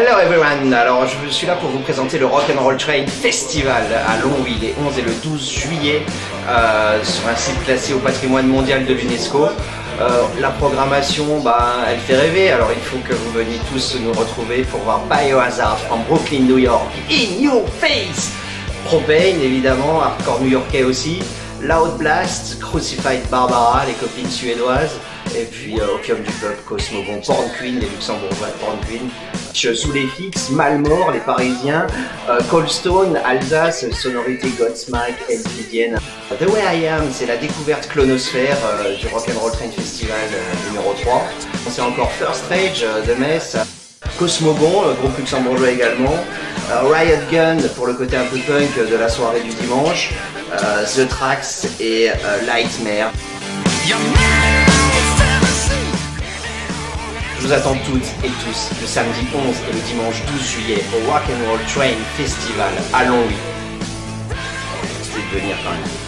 Hello everyone, alors je suis là pour vous présenter le Rock'n'Roll Train Festival à Longwy les 11 et le 12 juillet sur un site classé au patrimoine mondial de l'UNESCO. La programmation, elle fait rêver, alors il faut que vous veniez tous nous retrouver pour voir Biohazard from Brooklyn, New York, In Your Face, Propane évidemment, hardcore new-yorkais aussi, Loud Blast, Crucified Barbara, les copines suédoises, et puis Opium du Peuple, Cosmogon, Porn Queen, les luxembourgeois de Porn Queen, Sous les Fixes, Malmort, les Parisiens, Coldstone, Alsace, Sonorité, Godsmack, Elfidienne. The Way I Am, c'est la découverte clonosphère du Rock'n'Roll Train Festival numéro 3. C'est encore First Rage de Metz, Cosmogon, groupe luxembourgeois également, Riot Gun pour le côté un peu punk de la soirée du dimanche, The Tracks et Lightmare. Je vous attends toutes et tous le samedi 11 et le dimanche 12 juillet au Rock'n'Roll Train Festival à Longwy. C'est de venir quand même.